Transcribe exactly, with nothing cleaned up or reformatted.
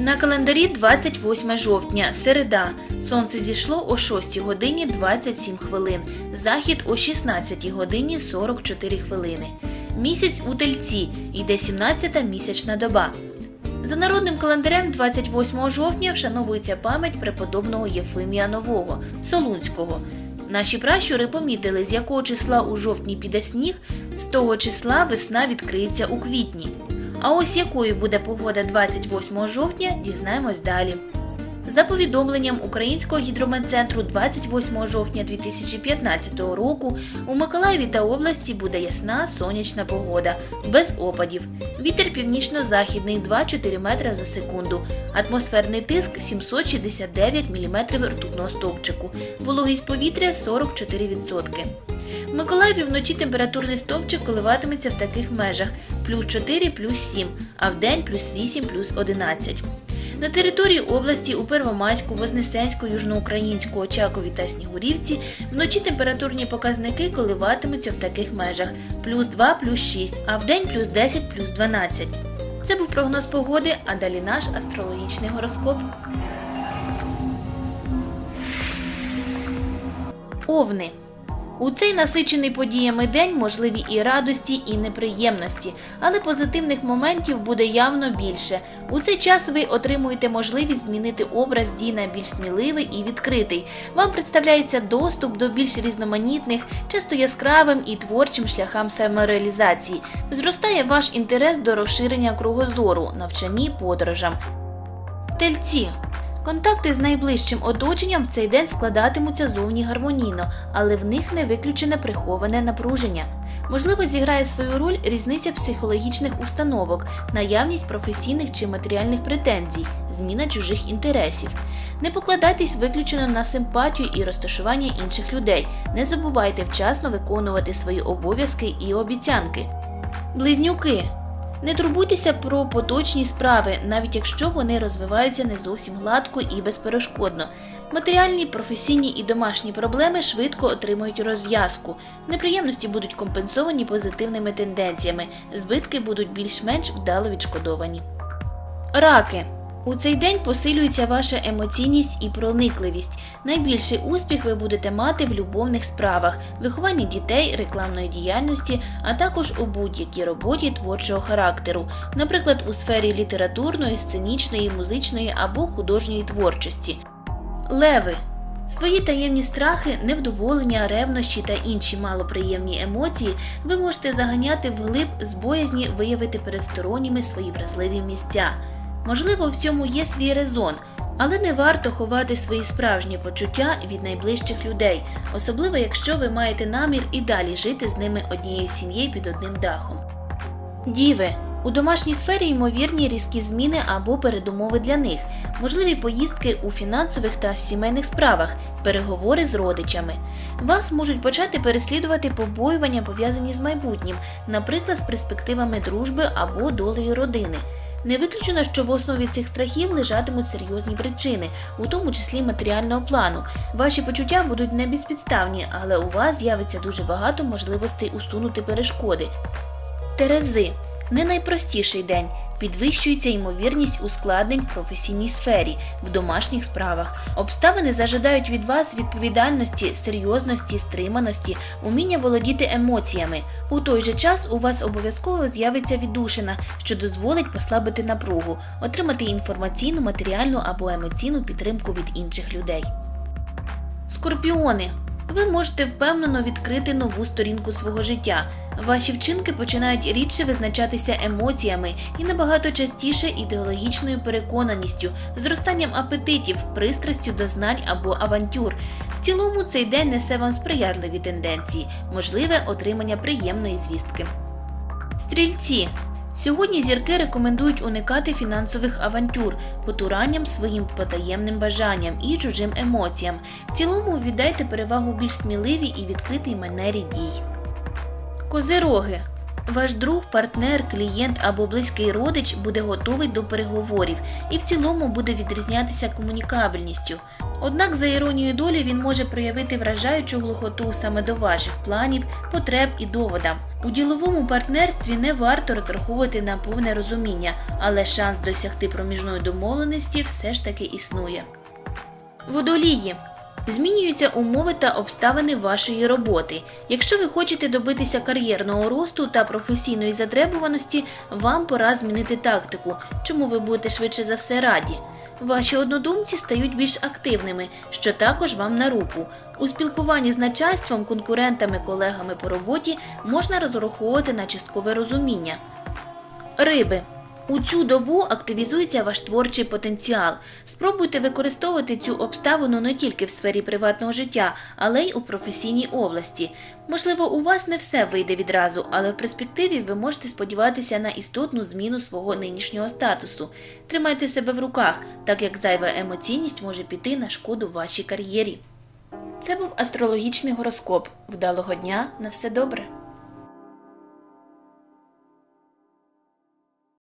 На календарі двадцять восьме жовтня, середа. Сонце зійшло о шостій годині двадцять сім хвилин, захід о шістнадцятій годині сорок чотири хвилини. Місяць у Тельці, йде сімнадцята місячна доба. За народним календарем двадцять восьмого жовтня вшановується пам'ять преподобного Єфимія Нового, Солунського. Наші пращури помітили, з якого числа у жовтні піде сніг, з того числа весна відкриється у квітні. А ось якою буде погода двадцять восьмого жовтня, дізнаємось далі. За повідомленням Українського гідрометцентру, двадцять восьмого жовтня дві тисячі п'ятнадцятого року у Миколаєві та області буде ясна сонячна погода, без опадів. Вітер північно-західний два-чотири метри за секунду. Атмосферний тиск сімсот шістдесят дев'ять міліметрів ртутного стовпчику. Вологість повітря сорок чотири відсотки. В Миколаєві вночі температурний стовпчик коливатиметься в таких межах – плюс чотири, плюс сім, а вдень – плюс вісім, плюс одинадцять. На території області у Первомайську, Вознесенську, Южноукраїнську, Очакові та Снігурівці вночі температурні показники коливатимуться в таких межах – плюс два, плюс шість, а вдень – плюс десять, плюс дванадцять. Це був прогноз погоди, а далі наш астрологічний гороскоп. Овни. У цей насичений подіями день можливі і радості, і неприємності, але позитивних моментів буде явно більше. У цей час ви отримуєте можливість змінити образ дій на більш сміливий і відкритий. Вам представляється доступ до більш різноманітних, часто яскравим і творчим шляхам самореалізації. Зростає ваш інтерес до розширення кругозору, навчанні подорожам. Тельці. Контакти з найближчим оточенням в цей день складатимуться зовні гармонійно, але в них не виключене приховане напруження. Можливо, зіграє свою роль різниця психологічних установок, наявність професійних чи матеріальних претензій, зміна чужих інтересів. Не покладайтесь виключено на симпатію і розташування інших людей. Не забувайте вчасно виконувати свої обов'язки і обіцянки. Близнюки. Не турбуйтеся про поточні справи, навіть якщо вони розвиваються не зовсім гладко і безперешкодно. Матеріальні, професійні і домашні проблеми швидко отримують розв'язку. Неприємності будуть компенсовані позитивними тенденціями, збитки будуть більш-менш вдало відшкодовані. Раки. У цей день посилюється ваша емоційність і проникливість. Найбільший успіх ви будете мати в любовних справах, вихованні дітей, рекламної діяльності, а також у будь-якій роботі творчого характеру, наприклад, у сфері літературної, сценічної, музичної або художньої творчості. Леви. Свої таємні страхи, невдоволення, ревнощі та інші малоприємні емоції ви можете заганяти вглиб з боязні виявити перед сторонніми свої вразливі місця. Можливо, в цьому є свій резон, але не варто ховати свої справжні почуття від найближчих людей, особливо якщо ви маєте намір і далі жити з ними однією сім'єю під одним дахом. Діви. У домашній сфері ймовірні різкі зміни або передумови для них, можливі поїздки у фінансових та сімейних справах, переговори з родичами. Вас можуть почати переслідувати побоювання, пов'язані з майбутнім, наприклад, з перспективами дружби або долею родини. Не виключено, що в основі цих страхів лежатимуть серйозні причини, у тому числі матеріального плану. Ваші почуття будуть не безпідставні, але у вас з'явиться дуже багато можливостей усунути перешкоди. Терези. Не найпростіший день. Підвищується ймовірність ускладнень в професійній сфері, в домашніх справах. Обставини зажадають від вас відповідальності, серйозності, стриманості, уміння володіти емоціями. У той же час у вас обов'язково з'явиться віддушина, що дозволить послабити напругу, отримати інформаційну, матеріальну або емоційну підтримку від інших людей. Скорпіони. Ви можете впевнено відкрити нову сторінку свого життя. Ваші вчинки починають рідше визначатися емоціями і набагато частіше ідеологічною переконаністю, зростанням апетитів, пристрастю до знань або авантюр. В цілому цей день несе вам сприятливі тенденції, можливе отримання приємної звістки. Стрільці. Сьогодні зірки рекомендують уникати фінансових авантюр, потуранням своїм потаємним бажанням і чужим емоціям. В цілому віддайте перевагу більш сміливій і відкритій манері дій. Козироги. Ваш друг, партнер, клієнт або близький родич буде готовий до переговорів і в цілому буде відрізнятися комунікабельністю. Однак, за іронією долі, він може проявити вражаючу глухоту саме до ваших планів, потреб і доводам. У діловому партнерстві не варто розраховувати на повне розуміння, але шанс досягти проміжної домовленості все ж таки існує. Водолії. Змінюються умови та обставини вашої роботи. Якщо ви хочете добитися кар'єрного росту та професійної затребуваності, вам пора змінити тактику, чому ви будете швидше за все раді. Ваші однодумці стають більш активними, що також вам на руку. У спілкуванні з начальством, конкурентами, колегами по роботі можна розраховувати на часткове розуміння. Риби. У цю добу активізується ваш творчий потенціал. Спробуйте використовувати цю обставину не тільки в сфері приватного життя, але й у професійній області. Можливо, у вас не все вийде відразу, але в перспективі ви можете сподіватися на істотну зміну свого нинішнього статусу. Тримайте себе в руках, так як зайва емоційність може піти на шкоду вашій кар'єрі. Це був астрологічний гороскоп. Вдалого дня, на все добре!